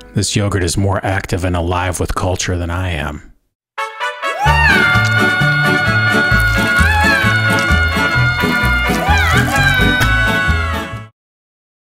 This yogurt is more active and alive with culture than I am.